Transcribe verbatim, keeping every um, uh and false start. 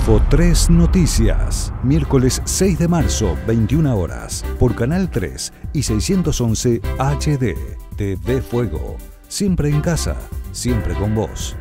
Info tres Noticias, miércoles seis de marzo, veintiuna horas, por Canal tres y seiscientos once H D. T V Fuego, siempre en casa, siempre con vos.